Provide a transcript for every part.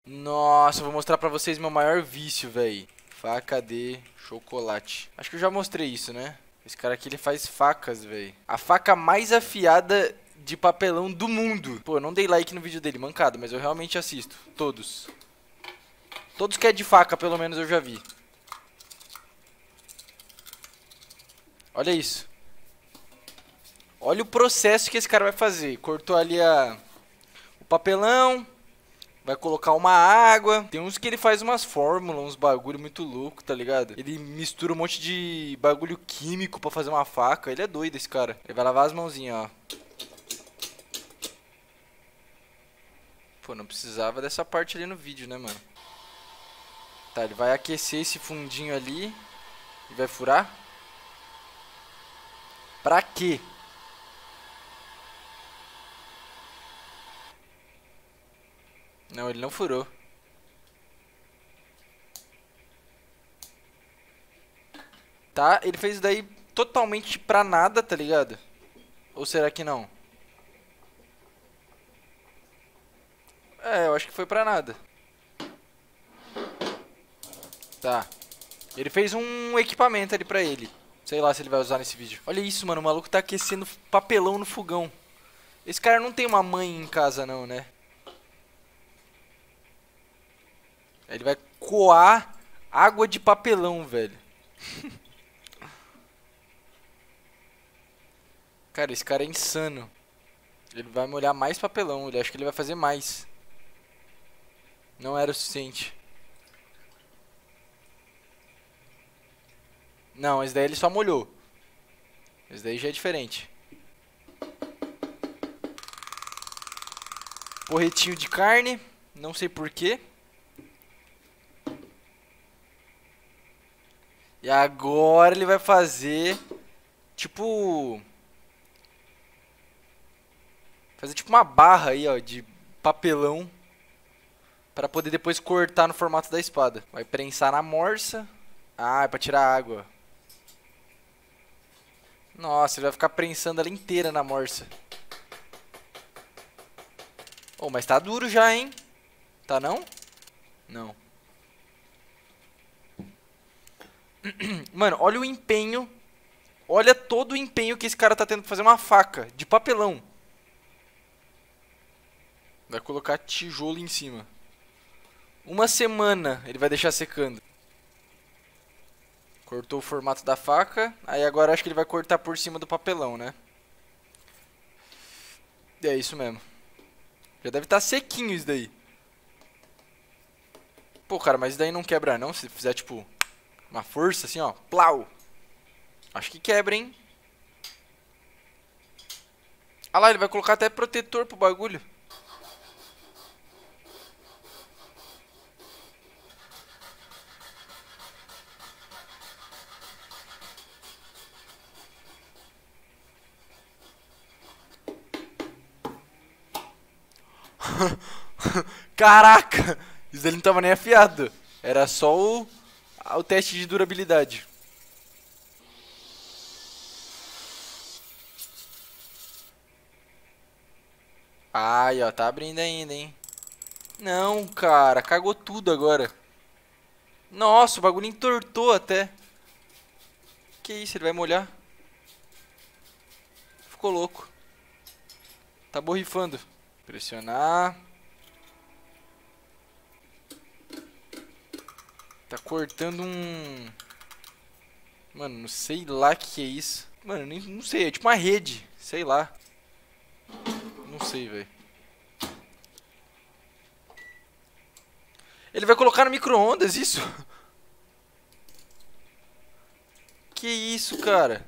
Nossa, eu vou mostrar pra vocês meu maior vício, velho. Faca de chocolate. Acho que eu já mostrei isso, né? Esse cara aqui, ele faz facas, velho. A faca mais afiada de papelão do mundo. Pô, eu não dei like no vídeo dele, mancado, mas eu realmente assisto. Todos. Todos que é de faca, pelo menos, eu já vi. Olha isso. Olha o processo que esse cara vai fazer. Cortou ali o papelão. Vai colocar uma água. Tem uns que ele faz umas fórmulas, uns bagulho muito louco, tá ligado? Ele mistura um monte de bagulho químico pra fazer uma faca. Ele é doido, esse cara. Ele vai lavar as mãozinhas, ó. Pô, não precisava dessa parte ali no vídeo, né, mano? Tá, ele vai aquecer esse fundinho ali. E vai furar. Pra quê? Não, ele não furou. Tá, ele fez isso daí totalmente pra nada, tá ligado? Ou será que não? É, eu acho que foi pra nada. Tá. Ele fez um equipamento ali pra ele. Sei lá se ele vai usar nesse vídeo. Olha isso, mano. O maluco tá aquecendo papelão no fogão. Esse cara não tem uma mãe em casa, não, né? Ele vai coar água de papelão, velho. Cara, esse cara é insano. Ele vai molhar mais papelão. Ele acha que ele vai fazer mais. Não era o suficiente. Não, esse daí ele só molhou. Esse daí já é diferente. Porretinho de carne. Não sei porquê. E agora ele vai fazer... Tipo... Fazer tipo uma barra aí, ó, de papelão. Pra poder depois cortar no formato da espada. Vai prensar na morsa. Ah, é pra tirar a água. Nossa, ele vai ficar prensando ela inteira na morsa. Oh, mas tá duro já, hein? Tá não? Não. Mano, olha o empenho. Olha todo o empenho que esse cara tá tendo pra fazer uma faca de papelão. Vai colocar tijolo em cima. Uma semana ele vai deixar secando. Cortou o formato da faca. Aí agora acho que ele vai cortar por cima do papelão, né? É isso mesmo. Já deve estar sequinho isso daí. Pô, cara, mas isso daí não quebra não. Se fizer tipo uma força assim, ó. Plau. Acho que quebra, hein? Ah lá, ele vai colocar até protetor pro bagulho. Caraca! Isso daí não tava nem afiado. Era só o teste de durabilidade. Ai, ó, tá abrindo ainda, hein? Não, cara, cagou tudo agora. Nossa, o bagulho entortou até. Que isso, ele vai molhar? Ficou louco. Tá borrifando. Pressionar. Tá cortando um... Mano, não sei lá o que é isso. Mano, nem, não sei, é tipo uma rede. Sei lá. Não sei, velho. Ele vai colocar no micro-ondas isso? Que isso, cara?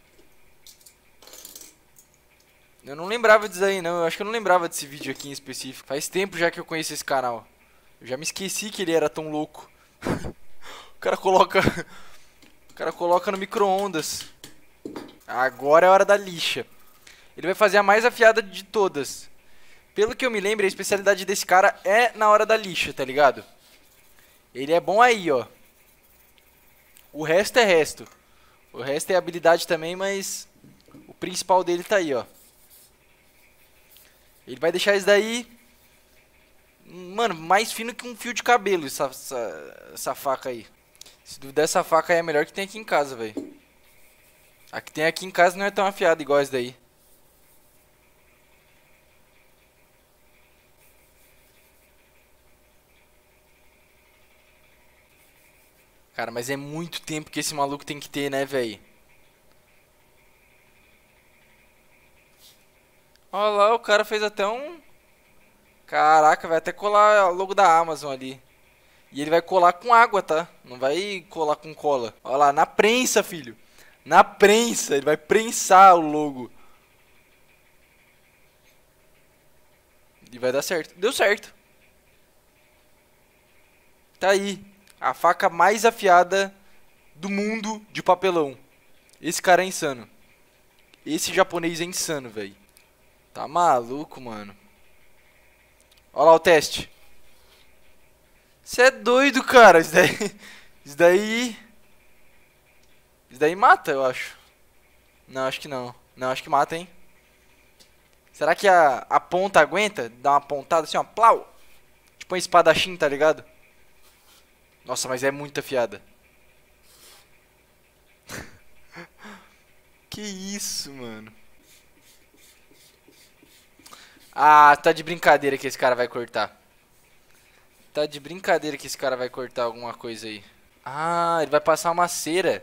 Eu não lembrava disso aí, não. Eu acho que eu não lembrava desse vídeo aqui em específico. Faz tempo já que eu conheço esse canal. Eu já me esqueci que ele era tão louco. O cara coloca... O cara coloca no micro-ondas. Agora é a hora da lixa. Ele vai fazer a mais afiada de todas. Pelo que eu me lembro, a especialidade desse cara é na hora da lixa, tá ligado? Ele é bom aí, ó. O resto é resto. O resto é habilidade também, mas... O principal dele tá aí, ó. Ele vai deixar isso daí Mano, mais fino que um fio de cabelo essa faca aí. Se duvidar, essa faca aí é a melhor que tem aqui em casa, velho. A que tem aqui em casa não é tão afiada igual essa daí. Cara, mas é muito tempo que esse maluco tem que ter, né, velho? Olha lá, o cara fez até um... Caraca, vai até colar o logo da Amazon ali. E ele vai colar com água, tá? Não vai colar com cola. Olha lá, na prensa, filho. Na prensa, ele vai prensar o logo. E vai dar certo. Deu certo. Tá aí. A faca mais afiada do mundo de papelão. Esse cara é insano. Esse japonês é insano, velho. Tá maluco, mano. Olha lá o teste. Você é doido, cara. Isso daí. Isso daí. Isso daí mata, eu acho. Não, acho que não. Não, acho que mata, hein? Será que a ponta aguenta? Dá uma pontada assim, ó. Plau! Tipo uma espadachim, tá ligado? Nossa, mas é muito afiada. Que isso, mano? Ah, tá de brincadeira que esse cara vai cortar. Tá de brincadeira que esse cara vai cortar alguma coisa aí. Ah, ele vai passar uma cera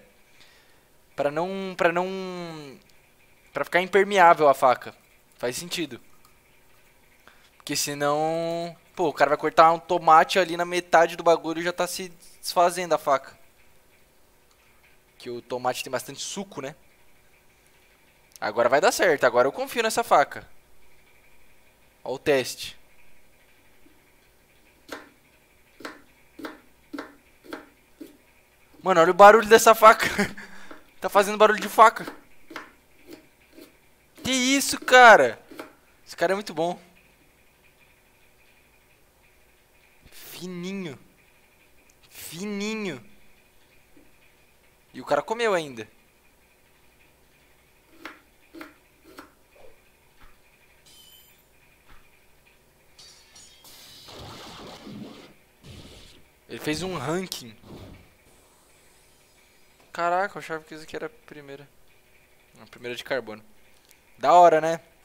pra ficar impermeável a faca. Faz sentido. Porque senão, pô, o cara vai cortar um tomate ali na metade do bagulho e já tá se desfazendo a faca. Que o tomate tem bastante suco, né? Agora vai dar certo, agora eu confio nessa faca. Ó o teste. Mano, olha o barulho dessa faca. Tá fazendo barulho de faca. Que isso, cara? Esse cara é muito bom. Fininho. Fininho. E o cara comeu ainda. Ele fez um ranking. Caraca, eu achava que isso aqui era a primeira. A primeira de carbono. Da hora, né?